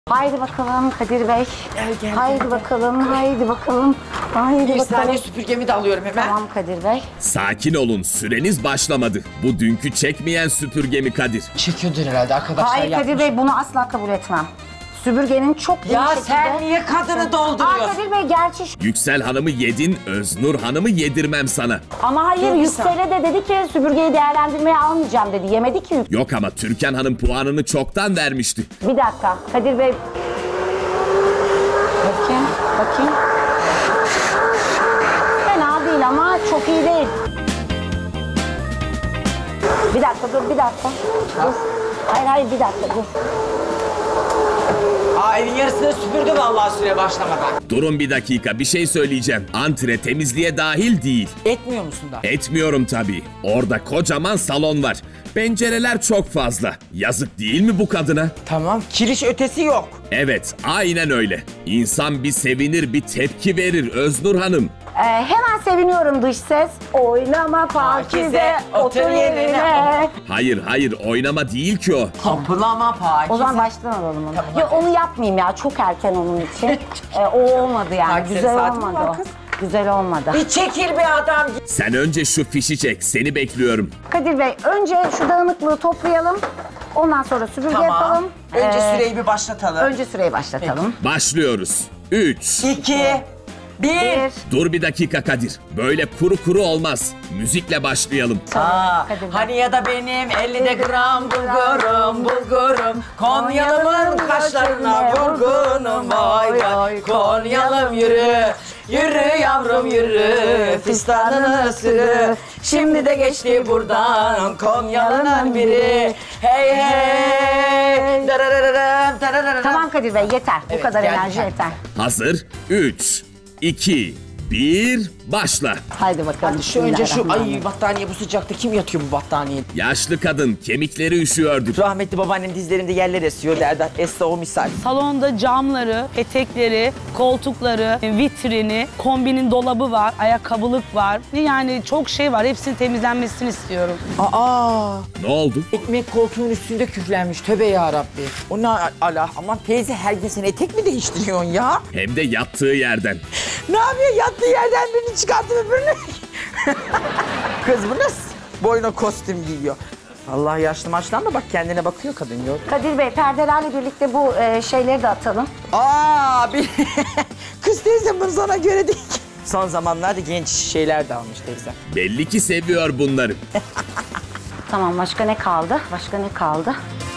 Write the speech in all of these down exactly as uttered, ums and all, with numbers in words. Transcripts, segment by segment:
Haydi bakalım Kadir Bey. Gel gel. Haydi gel, bakalım, gel. haydi bakalım. Haydi Bir bakalım. saniye süpürgemi de alıyorum hemen. Tamam Kadir Bey. Sakin olun, süreniz başlamadı. Bu dünkü çekmeyen süpürgemi Kadir. Çekiyordur herhalde arkadaşlar. Hayır yapmış. Kadir Bey, bunu asla kabul etmem. Süpürgenin çok iyi Ya şekilde... sen niye kadını dolduruyorsun? Aa Kadir Bey, gerçi... şu- Yüksel Hanım'ı yedin, Öznur Hanım'ı yedirmem sana. Ama hayır, Yok, Yüksel'e de dedi ki süpürgeyi değerlendirmeye almayacağım dedi. Yemedi ki Yüksel. Yok ama Türkan Hanım puanını çoktan vermişti. Bir dakika Kadir Bey. Bakayım, bakayım. Fena değil ama çok iyi değil. Bir dakika dur, bir dakika. Dur. Hayır hayır, bir dakika dur. Aa, evin yarısını süpürdü vallahi süre başlamadan. Durun bir dakika, bir şey söyleyeceğim. Antre temizliğe dahil değil. Etmiyor musun da? Etmiyorum tabii. Orada kocaman salon var. Pencereler çok fazla. Yazık değil mi bu kadına? Tamam, kiriş ötesi yok. Evet, aynen öyle. İnsan bir sevinir, bir tepki verir Öznur Hanım. Ee, hemen seviniyorum dış ses. Oynama Pakize, otur yerine. Hayır hayır, oynama değil ki o. Kapılama Pakize. O zaman baştan alalım onu. Ya onu yapmayayım ya, çok erken onun için. Ee, o olmadı yani, Pakize güzel saati mi olmadı var o. kız? Güzel olmadı. Bir çekil bir adam. Sen önce şu fişi çek, seni bekliyorum. Kadir Bey, önce şu dağınıklığı toplayalım. Ondan sonra süpürge Tamam. yapalım. Önce Ee, süreyi bir başlatalım. Önce süreyi başlatalım. Başlıyoruz. Üç. İki, bir. Bir. Dur bir dakika Kadir. Böyle kuru kuru olmaz. Müzikle başlayalım. Aa, Kadir Bey. hani ya da benim ellide gram bulgurum bulgurum Konyalımın kaşlarına vurgunum vay vay Konyalım yürü yürü yavrum yürü fistanını sürü Şimdi de geçti buradan Konyalı'nın biri Hey hey dararararam, tarararam. Tamam Kadir Bey, yeter. Bu Evet, kadar geldi, enerji geldi. yeter. Hazır. Üç, iki, bir, başla. Haydi bakalım. Hadi şu önce şu ay Bismillahirrahmanirrahim. battaniye bu sıcakta kim yatıyor bu battaniyede? Yaşlı kadın, kemikleri üşüyordu. Rahmetli babaannem dizlerinde yerler esiyor derdi. Esra o misal. Salonda camları, etekleri, koltukları, vitrini, kombinin dolabı var, ayakkabılık var. Yani çok şey var. Hepsinin temizlenmesini istiyorum. Aa, Ne oldu? ekmek koltuğun üstünde küflenmiş. Tövbe yarabbi. O ne ala? Aman teyze her gün sen etek mi değiştiriyorsun ya? Hem de yattığı yerden. Ne yapıyor? Yattığı yerden birini çıkarttı öbürünü. Kız bu nasıl? Boyuna kostüm giyiyor. Allah yaşlı maçtan da bak kendine bakıyor kadın yok. Kadir Bey, perdelerle birlikte bu e, şeyleri de atalım. Aa, bir... Kız teyze bunu sana göre değil. Son zamanlarda genç şeyler de almış teyze. Belli ki seviyor bunları. Tamam, başka ne kaldı? Başka ne kaldı?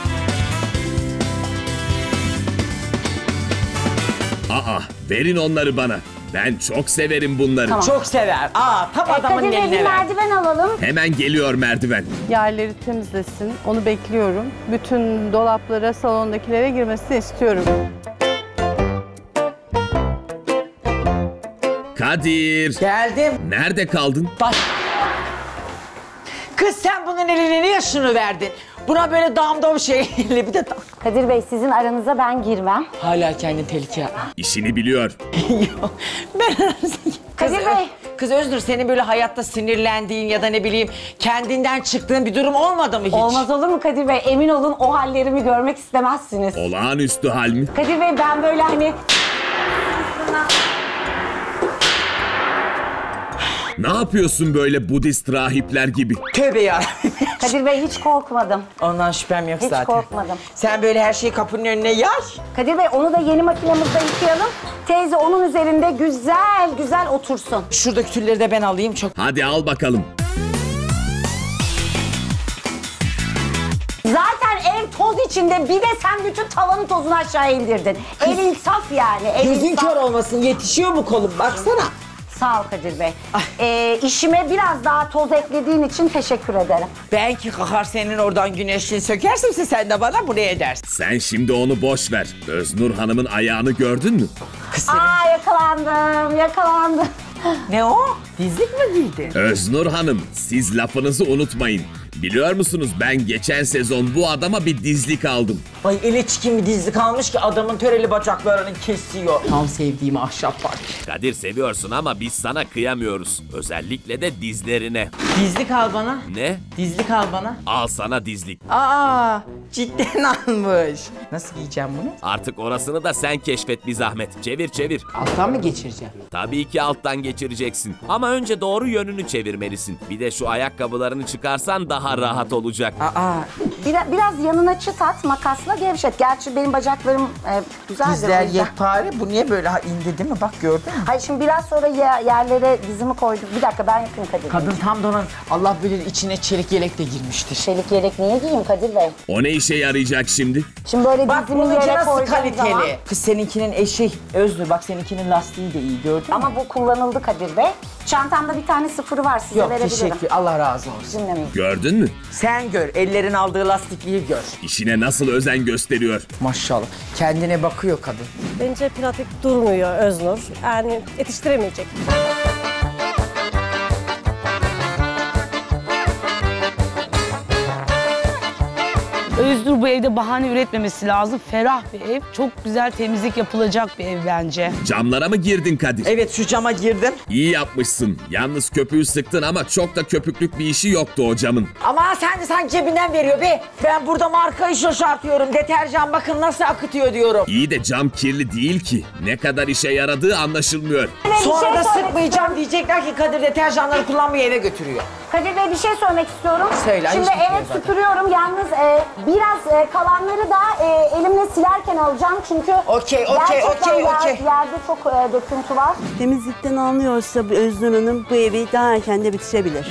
Aa, verin onları bana. Ben çok severim bunları. Tamam. Çok sever. Aa, tam E, adamın Kadir Bey, eline bir ver. merdiven alalım. Hemen geliyor merdiven. Yerleri temizlesin. Onu bekliyorum. Bütün dolaplara, salondakilere girmesini istiyorum. Kadir. Geldim. Nerede kaldın? Bak. Kız sen bunun eline niye şunu verdin? Buna böyle damda bir şeyle bir de dam. Kadir Bey, sizin aranıza ben girmem. Hala kendini tehlikeye atma. İşini biliyor. Yok. Ben kız, Kadir Bey. Kız Öznur senin böyle hayatta sinirlendiğin ya da ne bileyim kendinden çıktığın bir durum olmadı mı hiç? Olmaz olur mu Kadir Bey? Emin olun, o hallerimi görmek istemezsiniz. Olağanüstü hal mi? Kadir Bey, ben böyle hani... Ne yapıyorsun böyle Budist rahipler gibi? Tövbe ya. Kadir Bey, hiç korkmadım. Ondan şüphem yok Hiç zaten. korkmadım. Sen böyle her şeyi kapının önüne yay. Kadir Bey, onu da yeni makinemizde yıkayalım. Teyze onun üzerinde güzel güzel otursun. Şuradaki tülleri de ben alayım çok. Hadi al bakalım. Zaten ev toz içinde, bir de sen bütün tavanın tozunu aşağı indirdin. Elin saf yani. Elin Gözün saf. kör olmasın yetişiyor mu kolum baksana. Sağ ol Kadir Bey. Ee, işime biraz daha toz eklediğin için teşekkür ederim. Ben ki kalkar senin oradan güneşliğini sökersimse sen de bana buraya edersin. Sen şimdi onu boş ver. Öznur Hanım'ın ayağını gördün mü? Kız senin. Aa, yakalandım, yakalandım. Ne o? Dizlik mi giydin? Öznur Hanım, siz lafınızı unutmayın. Biliyor musunuz ben geçen sezon bu adama bir dizlik aldım. Ay ele çikin bir dizlik almış ki adamın töreli bacaklarını kesiyor. Tam sevdiğim ahşap var. Kadir seviyorsun ama biz sana kıyamıyoruz. Özellikle de dizlerine. Dizlik al bana. Ne? Dizlik al bana. Al sana dizlik. Aa, cidden almış. Nasıl giyeceğim bunu? Artık orasını da sen keşfet bir zahmet. Çevir çevir. Alttan mı geçireceğim? Tabii ki alttan geçireceksin. Ama önce doğru yönünü çevirmelisin. Bir de şu ayakkabılarını çıkarsan daha rahat olacak. Aa, Biraz, biraz yanına çıt at, makasla gevşet. Gerçi benim bacaklarım e, güzeldir. o dizler yüzden. yekpare. Bu niye böyle ha, indi değil mi? Bak gördün mü? Hayır şimdi biraz sonra ye- yerlere dizimi koydum. Bir dakika ben yapayım Kadir Bey. Kadın tam donan. Allah bilir içine çelik yelek de girmiştir. Çelik yelek niye giyeyim Kadir Bey? O ne işe yarayacak şimdi? Şimdi böyle Bak dizimi bununki yere nasıl koyduğum kaliteli. zaman... Kız seninkinin eşi Özgür. Bak seninkinin lastiği de iyi gördün mü? Ama bu kullanıldı Kadir Bey. Çantamda bir tane sıfırı var size Yok verebilirim. teşekkür. Allah razı olsun. Dinlemeyin. Gördün mü? Sen gör. Ellerin aldığı lastikliği gör. İşine nasıl özen gösteriyor. Maşallah. Kendine bakıyor kadın. Bence pratik durmuyor Öznur. Yani yetiştiremeyecek. Öznur bu evde bahane üretmemesi lazım. Ferah bir ev. Çok güzel temizlik yapılacak bir ev bence. Camlara mı girdin Kadir? Evet şu cama girdim. İyi yapmışsın. Yalnız köpüğü sıktın ama çok da köpüklük bir işi yoktu o camın. Ama sen de sanki cebinden veriyor be. Ben burada markayı şaşartıyorum. Deterjan bakın nasıl akıtıyor diyorum. İyi de cam kirli değil ki. Ne kadar işe yaradığı anlaşılmıyor. Sonra da şey söylemek sıkmayacağım diyecekler ki Kadir deterjanları kullanmayı eve götürüyor. Kadir Bey bir şey söylemek istiyorum. Söyle, Şimdi hiç bitmiyor evet zaten. süpürüyorum. Yalnız e, biraz e, kalanları da e, elimle silerken alacağım. Çünkü Okey, okey, gerçekten okey, yer- okey. yerde çok e, döküntü var. Temizlikten anlıyorsa bu Öznur Hanım bu evi daha erken de bitirebilir.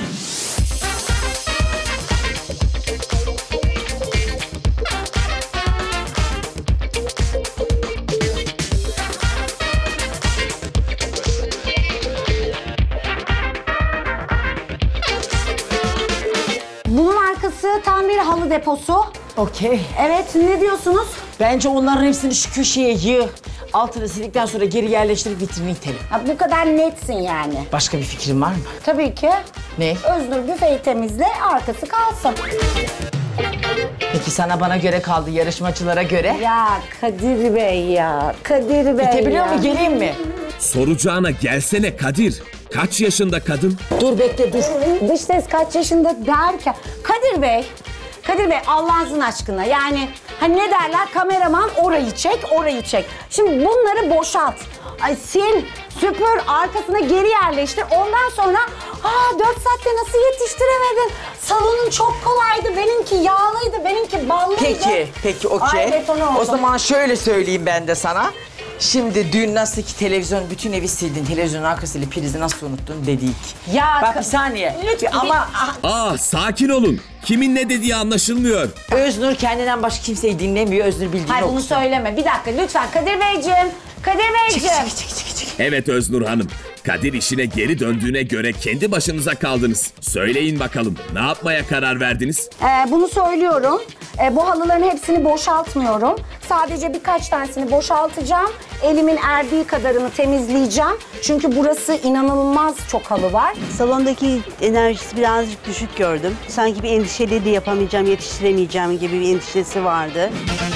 Bunun arkası tam bir halı deposu. Okey. Evet ne diyorsunuz? Bence onların hepsini şu köşeye yığ. Altını sildikten sonra geri yerleştirip vitrini itelim. Ha, bu kadar netsin yani. Başka bir fikrin var mı? Tabii ki. Ne? Öznur büfeyi temizle, arkası kalsın. Peki sana bana göre kaldı, yarışmacılara göre. Ya Kadir Bey ya, Kadir Bey İtebiliyor ya. mu? Geleyim mi? Soracağına gelsene Kadir. Kaç yaşında kadın? Dur bekle dur. Dış ses kaç yaşında derken... Kadir Bey, Kadir Bey Allah'ınızın aşkına yani hani ne derler kameraman orayı çek, orayı çek. Şimdi bunları boşalt. Ay sil, süpür, arkasına geri yerleştir. Ondan sonra aa dört saatte nasıl yetiştiremedin? Salonun çok kolaydı, benimki yağlıydı, benimki ballıydı. Peki, peki Ay, okey. betonu oldu. O zaman şöyle söyleyeyim ben de sana. Şimdi dün nasıl ki televizyon, bütün evi sildin, televizyonun arkasıyla prizi nasıl unuttun dedik. Ya Bak ka- bir saniye. Lütfen. Ama Ah sakin olun. Kimin ne dediği anlaşılmıyor. Öznur kendinden başka kimseyi dinlemiyor, Öznur bildiğini Hayır bunu okusun. söyleme. Bir dakika lütfen Kadir Beyciğim. Kadir Çık, Beyciğim. çık, çık, çık, çık. Evet Öznur Hanım. Kadir işine geri döndüğüne göre kendi başınıza kaldınız. Söyleyin bakalım ne yapmaya karar verdiniz? Ee, bunu söylüyorum. Ee, bu halıların hepsini boşaltmıyorum. Sadece birkaç tanesini boşaltacağım. Elimin erdiği kadarını temizleyeceğim. Çünkü burası inanılmaz çok halı var. Salondaki enerjisi birazcık düşük gördüm. Sanki bir endişeli de yapamayacağım, yetiştiremeyeceğim gibi bir endişesi vardı.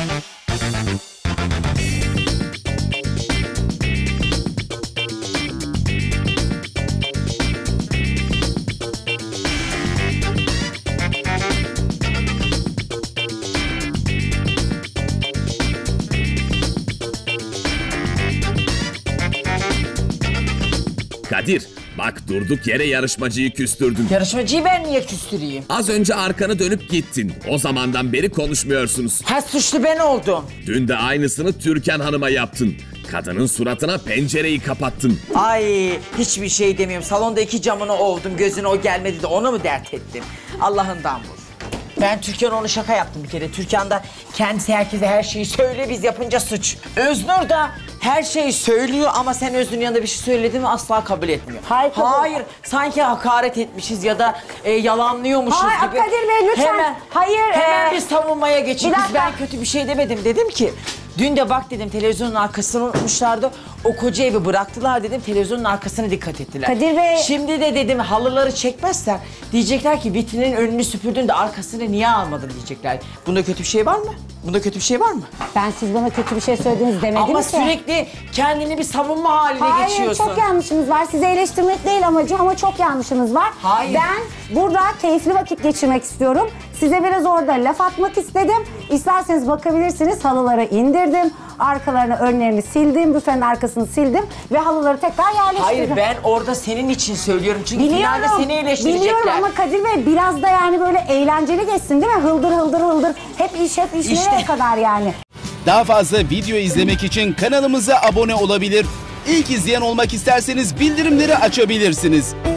Kadir bak durduk yere yarışmacıyı küstürdün. Yarışmacıyı ben niye küstüreyim? Az önce arkanı dönüp gittin. O zamandan beri konuşmuyorsunuz. Ha suçlu ben oldum. Dün de aynısını Türkan Hanım'a yaptın. Kadının suratına pencereyi kapattın. Ay hiçbir şey demiyorum. Salonda iki camını ovdum, gözüne o gelmedi de onu mu dert ettim? Allah'ından vur. Ben Türkan onu şaka yaptım bir kere. Türkan da kendisi herkese her şeyi söyle, biz yapınca suç. Öznur da her şeyi söylüyor ama sen Öznur'un yanında bir şey söyledin mi asla kabul etmiyor. Hayır, kabul- Hayır sanki hakaret etmişiz ya da e, yalanlıyormuşuz Hayır, gibi. Kadir Bey, lütfen. Hemen, Hayır, Hemen e, bir savunmaya geçin. bir Kız dakika. ben kötü bir şey demedim. Dedim ki Dün de bak dedim televizyonun arkasını unutmuşlardı. O koca evi bıraktılar dedim. Televizyonun arkasına dikkat ettiler. Kadir Bey. Şimdi de dedim halıları çekmezsen diyecekler ki vitrinin önünü süpürdün de arkasını niye almadın diyecekler. Bunda kötü bir şey var mı? Bunda kötü bir şey var mı? Ben siz bana kötü bir şey söylediniz demedim Ama ki. sürekli kendini bir savunma haline Hayır, geçiyorsun. çok yanlışınız var. Sizi eleştirmek değil amacım ama çok yanlışınız var. Hayır. Ben burada keyifli vakit geçirmek istiyorum. Size biraz orada laf atmak istedim. İsterseniz bakabilirsiniz. Halıları indirdim. Arkalarını, önlerini sildim. Büfenin arkasını sildim. Ve halıları tekrar yerleştirdim. Hayır ben orada senin için söylüyorum. Çünkü finalde seni eleştirecekler. Biliyorum ama Kadir Bey biraz da yani böyle eğlenceli geçsin değil mi? Hıldır hıldır hıldır. Hep iş hep iş İşte. nereye kadar yani? Daha fazla video izlemek için kanalımıza abone olabilir. İlk izleyen olmak isterseniz bildirimleri açabilirsiniz.